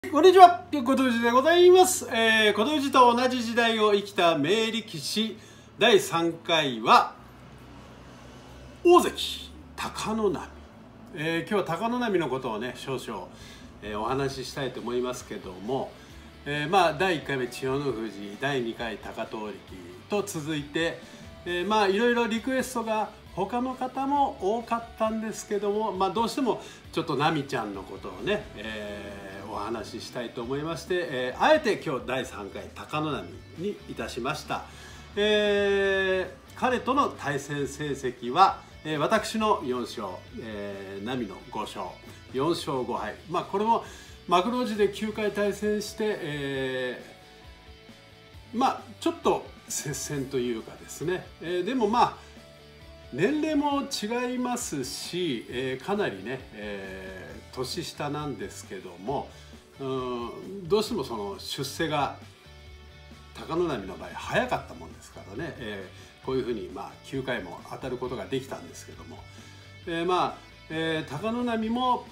こんにちは、小藤でございます。小藤と同じ時代を生きた名力士第3回は大関貴ノ浪。今日は貴ノ浪のことをね少々、お話ししたいと思いますけども、第1回目千代の富士、第2回貴闘力と続いて、いろいろリクエストが他の方も多かったんですけども、どうしてもちょっとナミちゃんのことをね、お話ししたいと思いまして、あえて今日第3回貴ノ浪にいたしました。彼との対戦成績は、私の4勝、波の5勝、4勝5敗。これも幕内で9回対戦して、ちょっと接戦というかですね、でも年齢も違いますし、かなりね、年下なんですけども、どうしてもその出世が貴ノ浪の場合早かったもんですからね、こういうふうに9回も当たることができたんですけども、貴ノ浪も、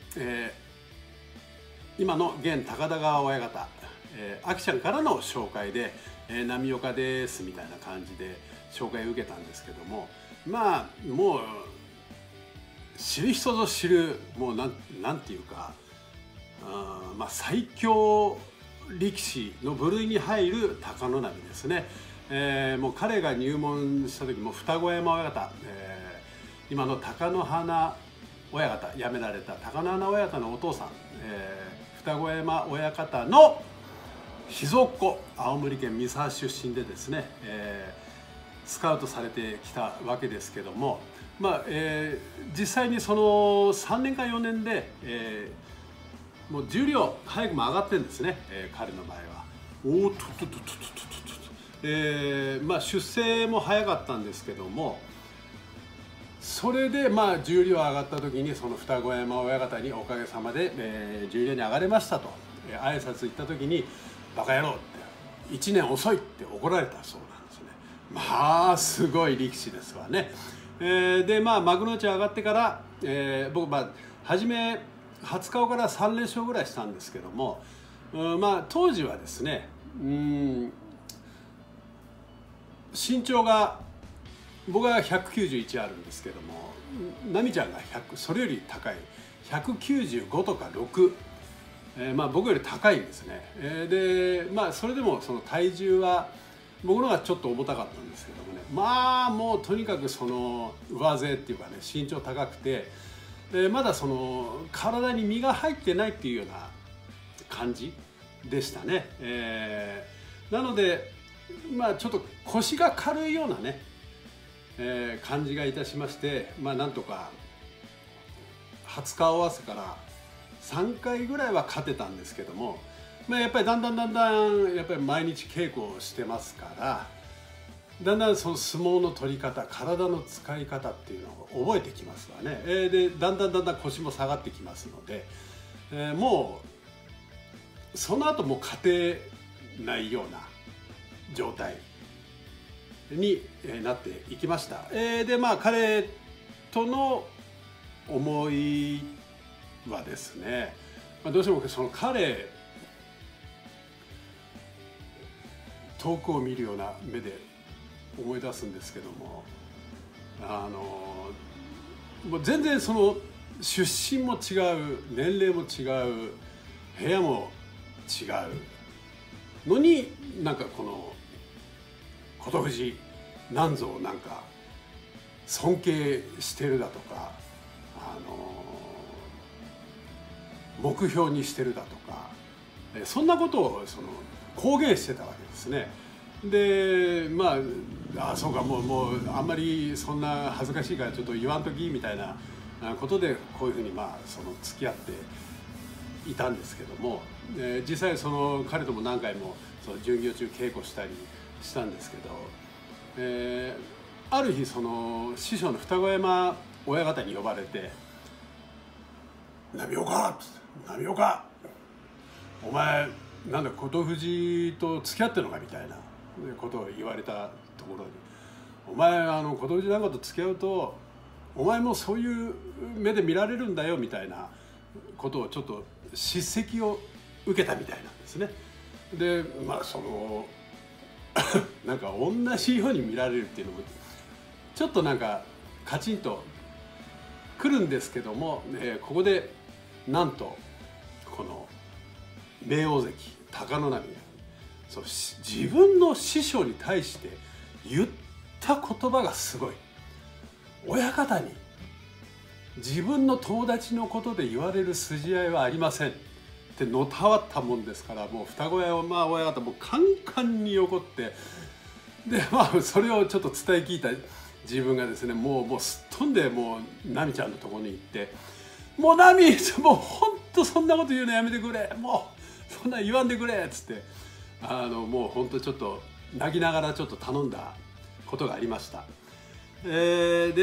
今の現高田川親方、あきちゃんからの紹介で「浪岡です」みたいな感じで紹介を受けたんですけども、もう知る人ぞ知る、もうなんていうか、最強力士の部類に入る貴ノ浪ですね。もう彼が入門した時も二子山親方、今の貴乃花親方、辞められた貴乃花親方のお父さん、二子山親方の秘蔵っ子、青森県三沢出身でですね、スカウトされてきたわけですけども、実際にその3年か4年で、もう重量早くも上がってるんですね、彼の場合は。出世も早かったんですけども、それで重量上がった時にその二子山親方におかげさまで、重量に上がれましたと、挨拶行った時に「バカ野郎」って1年遅いって怒られたそうなんですね。すごい力士ですわね。で幕内上がってから、僕初め20日から3連勝ぐらいしたんですけども、当時はですね、身長が僕は191あるんですけども、ナミちゃんがそれより高い195とか6、僕より高いんですね。でそれでもその体重は僕の方がちょっと重たかったんですけどもね、もうとにかくその上背っていうかね、身長高くて、まだその体に身が入ってないっていうような感じでしたね。なのでちょっと腰が軽いようなね、感じがいたしまして、なんとか20日合わせから3回ぐらいは勝てたんですけども、やっぱりだんだんやっぱり毎日稽古をしてますから、だんだんその相撲の取り方、体の使い方っていうのを覚えてきますわね。でだんだん腰も下がってきますので、もうその後も勝てないような状態になっていきました。で彼との思いはですね、どうしてもその彼遠くを見るような目で思い出すんですけども、もう全然その出身も違う、年齢も違う、部屋も違うのに、この琴富士なんぞを尊敬してるだとか、目標にしてるだとか、そんなことを公言してたわけですね。でそうか、もうあんまりそんな恥ずかしいからちょっと言わんときみたいなことで、こういうふうに付き合っていたんですけども、実際その彼とも何回も巡業中稽古したりしたんですけど、ある日その師匠の二子山親方に呼ばれて「浪岡お前なんだ琴富士と付き合ってるのか」みたいなことを言われたところに「お前琴富士なんかと付き合うとお前もそういう目で見られるんだよ」みたいなことをちょっと叱責を受けたみたいなんですね。でなんか同じように見られるっていうのもちょっとなんかカチンとくるんですけども、ここでなんとこの名大関貴ノ浪が自分の師匠に対して言った言葉がすごい。親方に自分の友達のことで言われる筋合いはありませんってのたわったもんですから、もう双子屋を親方もカンカンに怒って、でそれをちょっと伝え聞いた自分がですね、もうすっ飛んでもうナミちゃんのところに行って「もうナミ、もうほんとそんなこと言うのやめてくれ、もうそんな言わんでくれ」っつって、もうほんとちょっと泣きながらちょっと頼んだことがありました。で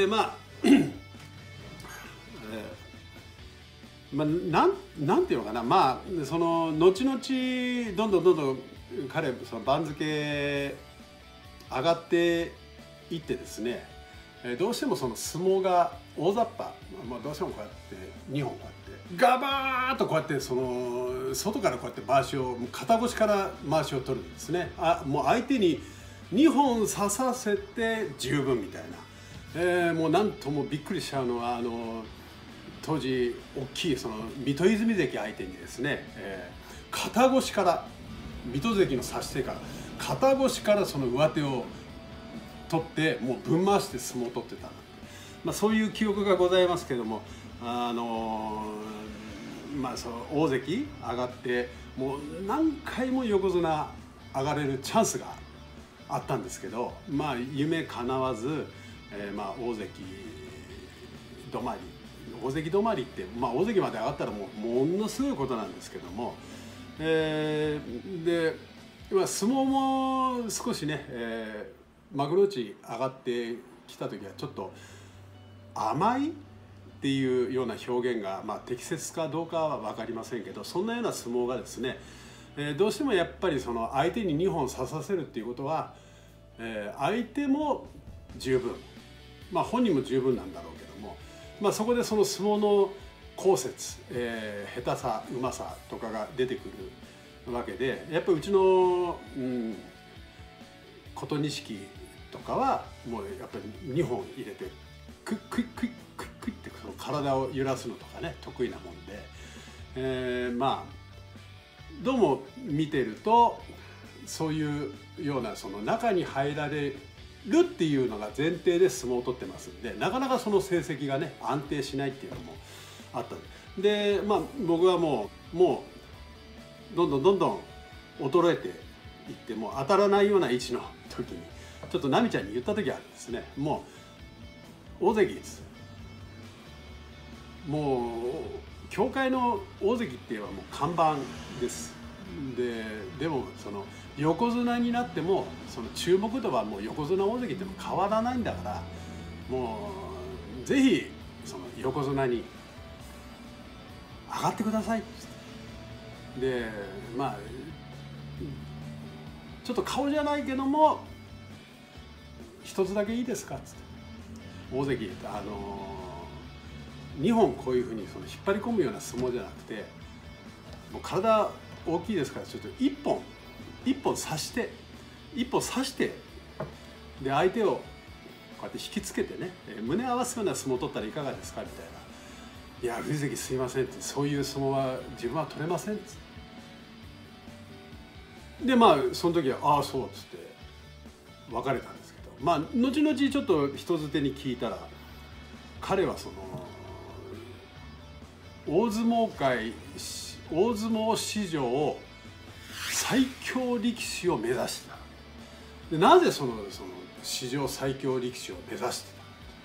なんていうのかな、その後々どんどん彼その番付上がっていってですね、どうしてもその相撲が大雑把、どうしてもこうやって2本こうやってガバーッとこうやってその外からこうやってまわしを肩越しからまわしを取るんですね。もう相手に2本刺させて十分みたいな、もうなんともびっくりしちゃうのは当時大きいその水戸泉関相手にですね、肩越しから水戸関の差し手から肩越しからその上手を取ってもうぶん回して相撲を取ってた、そういう記憶がございますけども、その大関上がってもう何回も横綱上がれるチャンスがあったんですけど、夢かなわず、大関止まり、大関止まりって、大関まで上がったらものすごいことなんですけども、で相撲も少しね、幕内上がってきた時はちょっと甘いっていうような表現が、適切かどうかは分かりませんけど、そんなような相撲がですね、どうしてもやっぱりその相手に2本刺させるっていうことは、相手も十分、本人も十分なんだろうけども、そこでその相撲の巧節、下手さうまさとかが出てくるわけで、やっぱりうちの、琴錦とかはもうやっぱり2本入れてクイックイックイックイックイってその体を揺らすのとかね得意なもんで、どうも見てるとそういうようなその中に入られるっていうのが前提で相撲を取ってますんで、なかなかその成績がね安定しないっていうのもあったんで、僕はもうどんどん衰えていって、もう当たらないような位置の時にちょっとナミちゃんに言った時あるんですね。もう大関です、もう協会の大関って言えばもう看板です。でもその横綱になってもその注目度はもう横綱大関っても変わらないんだから、もうぜひその横綱に上がってくださいって。でちょっと顔じゃないけども一つだけいいですかっつって、大関2本こういうふうにその引っ張り込むような相撲じゃなくて、もう体大きいですからちょっと1本刺してで相手をこうやって引きつけてね、胸合わすような相撲を取ったらいかがですかみたいな。いや藤関すいませんって、そういう相撲は自分は取れませんっつって、でその時はああそうっつって別れたんですけど、後々ちょっと人づてに聞いたら、彼はその大相撲史上最強力士を目指してた。でなぜその史上最強力士を目指して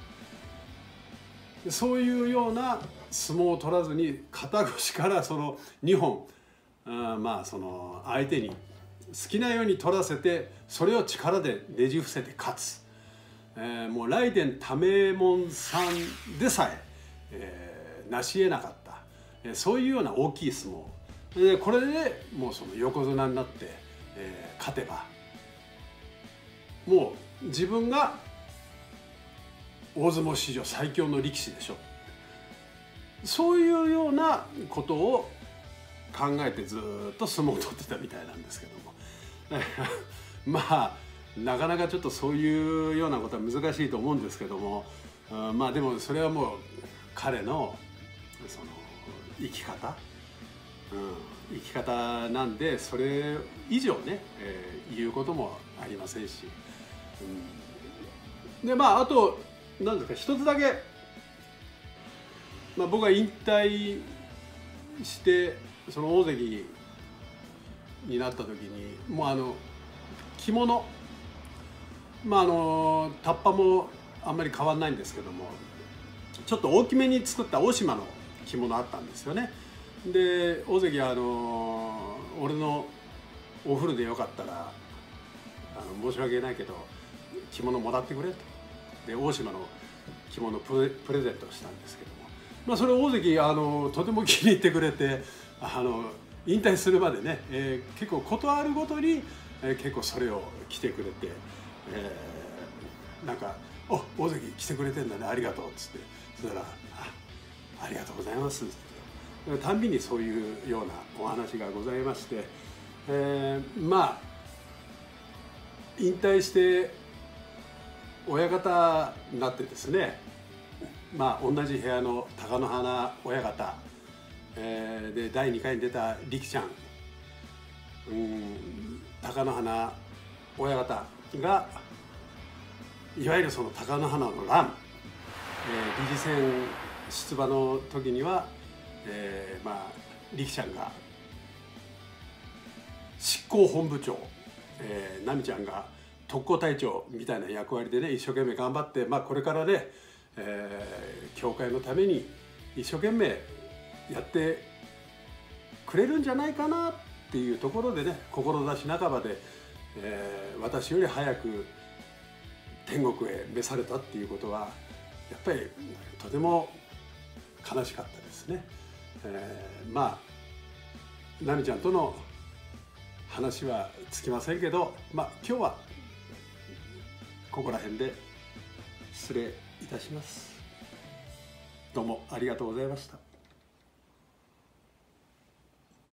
た、そういうような相撲を取らずに肩越しからその2本その相手に好きなように取らせて、それを力でねじ伏せて勝つ、もう雷電多名門さんでさえ成し得なかった、そういうような大きい相撲で、これでもうその横綱になって、勝てばもう自分が大相撲史上最強の力士でしょ、そういうようなことを考えてずっと相撲を取ってたみたいなんですけどもまあなかなかちょっとそういうようなことは難しいと思うんですけども、まあでもそれはもう彼のその生き方、生き方なんで、それ以上ね、言うこともありませんし、でまああと何ですか、一つだけ、僕が引退してその大関になった時にもう着物、タッパもあんまり変わんないんですけども、ちょっと大きめに作った大島の着物あったんですよね。で大関は俺のお風呂でよかったら申し訳ないけど着物もらってくれと、で大島の着物プレゼントしたんですけども、それを大関とても気に入ってくれて、引退するまでね、結構事あるごとに、結構それを着てくれて、なんか「お大関来てくれてんだね、ありがとう」っつって、そしたら「ありがとうございます」っつって、たんびにそういうようなお話がございまして、引退して親方になってですね、同じ部屋の貴乃花親方、で第2回に出た力ちゃん、貴乃花親方がいわゆるその貴乃花の乱、理事選出馬の時には、力ちゃんが執行本部長、奈美ちゃんが特攻隊長みたいな役割でね、一生懸命頑張って、これからね、教会のために一生懸命やってくれるんじゃないかなっていうところでね、志半ばで、私より早く天国へ召されたっていうことはやっぱりとても悲しかったですね。奈美ちゃんとの話はつきませんけど、今日はここら辺で失礼いたします。どうもありがとうございました。